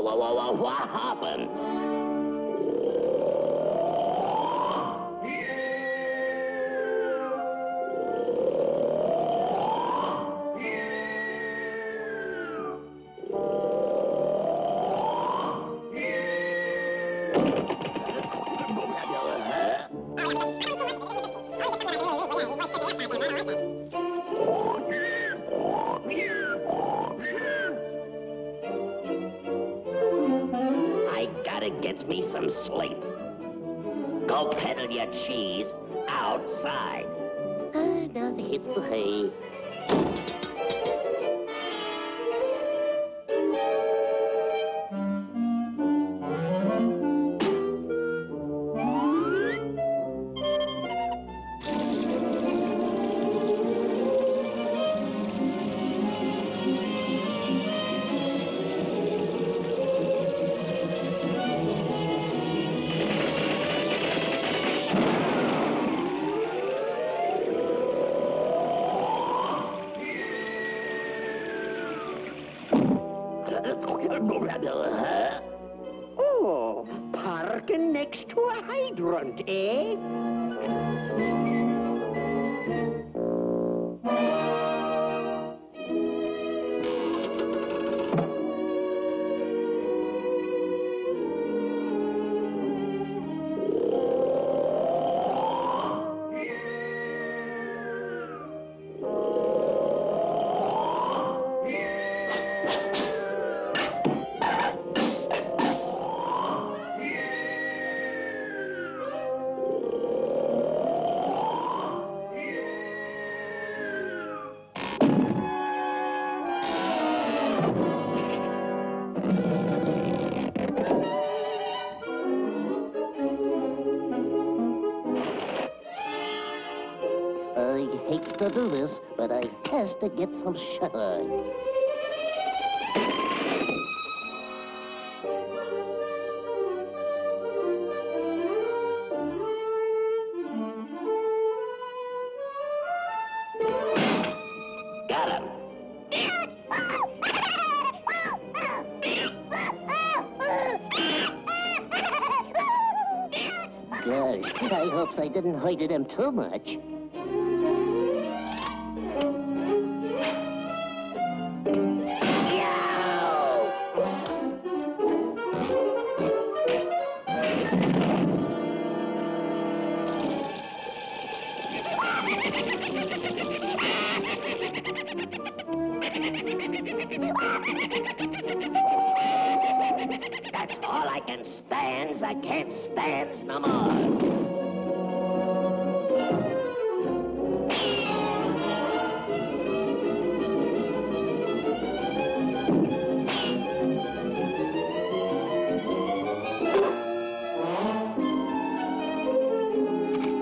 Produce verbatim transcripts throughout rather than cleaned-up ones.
whoa, whoa, whoa, what happened? Gets me some sleep. Go peddle your cheese outside. Ah, now hits the hay. Oh, parking next to a hydrant, eh? I hate to do this, but I has to get some shine. Got him. Gosh, I hopes I didn't hurt him too much. That's all I can stand. I can't stand no more.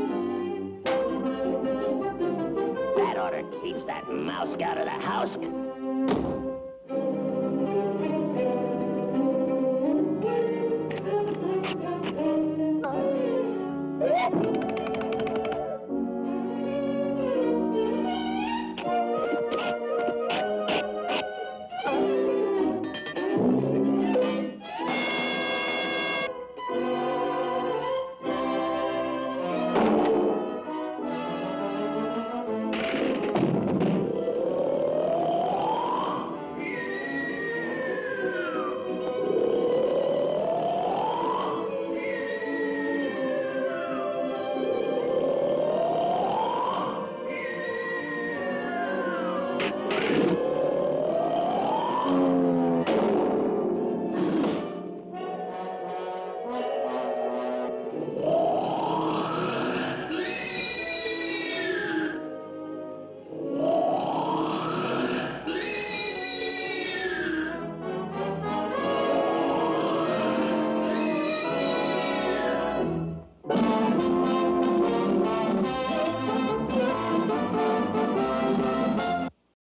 That ought to keep that mouse out of the house.